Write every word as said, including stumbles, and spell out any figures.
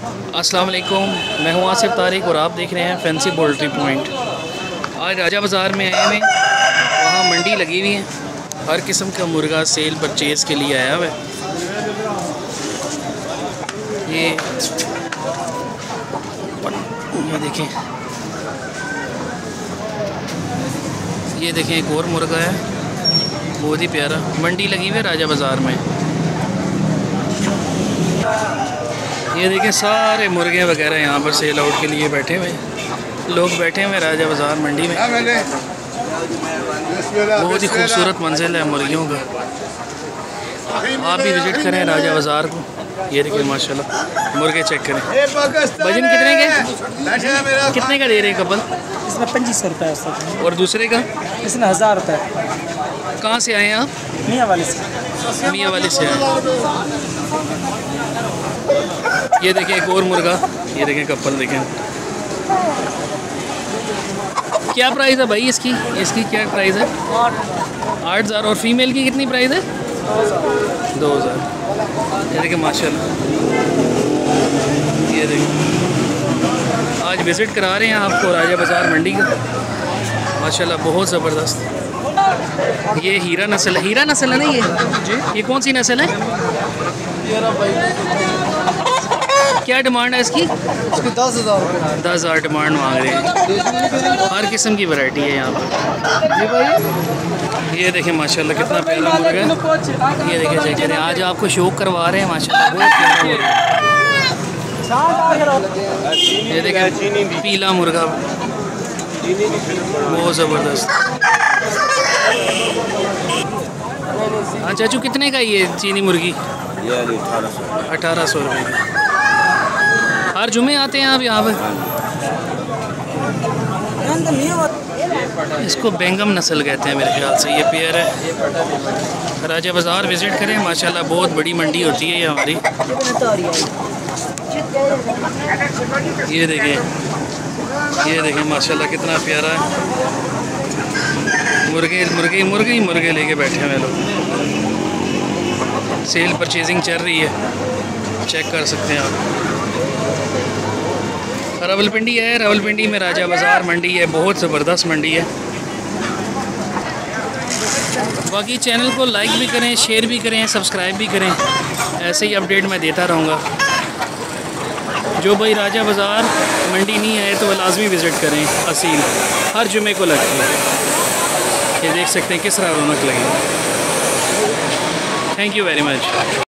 अस्सलाम वालेकुम, मैं हूं आसिफ तारिक और आप देख रहे हैं फैंसी पोल्ट्री पॉइंट। आज राजा बाज़ार में आए हुए, वहाँ मंडी लगी हुई है, हर किस्म का मुर्गा सेल परचेज़ के लिए आया हुआ है। ये ये देखें, ये देखें एक और मुर्गा है, बहुत ही प्यारा। मंडी लगी हुई है राजा बाज़ार में। ये देखें सारे मुर्गे वगैरह यहाँ पर सेल आउट के लिए बैठे हुए, लोग बैठे हुए राजा बाज़ार मंडी में। बहुत ही खूबसूरत मंजिल है मुर्गियों का। आप भी विज़िट करें राजा बाज़ार को। ये देखिए माशाल्लाह मुर्गे चेक करें। वजन कितने के कितने का दे रहे हैं कपल? इसमें पच्चीस सौ रुपये है। और दूसरे का? इसमें हज़ार रुपये। कहाँ से आए हैं आप? मियाँ वाले से। मियाँ वाले से आए। ये देखें एक और मुर्गा, ये देखें कपल देखें। क्या प्राइस है भाई इसकी? इसकी क्या प्राइस है? आठ हज़ार। और फीमेल की कितनी प्राइस है? दो हज़ार। ये देखें माशाल्लाह, ये देखें। आज विज़िट करा रहे हैं आपको राजा बाज़ार मंडी का। माशाल्लाह बहुत ज़बरदस्त। ये हीरा नस्ल है। हीरा नस्ल है ना ये? जी। ये कौन सी नस्ल है? क्या डिमांड है इसकी? इसकी दस हज़ार दस हज़ार डिमांड मांग रहे हैं। हर किस्म की वैरायटी है यहाँ पर। ये देखें माशाल्लाह कितना प्यारा मुर्गा है। ये देखें चेक करें, आज आपको शौक करवा रहे हैं माशाल्लाह, बहुत प्यारा मुर्गा। ये देखें पीला मुर्गा, बहुत ज़बरदस्त। हाँ चाचू कितने का ये चीनी मुर्गी? अठारह सौ रुपये की। हर जुमे आते हैं आप यहाँ पे? इसको बेंगम नस्ल कहते हैं मेरे ख्याल से। ये पेयर है। राजा बाज़ार विज़िट करें, माशाल्लाह बहुत बड़ी मंडी होती है ये हमारी। ये देखें, ये देखें माशाल्लाह कितना प्यारा है। मुर्गे मुर्गे मुर्गे ही मुर्गे लेके बैठे हैं लोग। सेल परचेजिंग चल रही है, चेक कर सकते हैं आप। रावलपिंडी है, रावलपिंडी में राजा बाज़ार मंडी है, बहुत ज़बरदस्त मंडी है। बाकी चैनल को लाइक भी करें, शेयर भी करें, सब्सक्राइब भी करें। ऐसे ही अपडेट मैं देता रहूँगा। जो भाई राजा बाज़ार मंडी नहीं आए तो वह लाजमी विज़िट करें। असील हर जुमे को लगती है। ये देख सकते हैं किस तरह रौनक लगी। Thank you very much.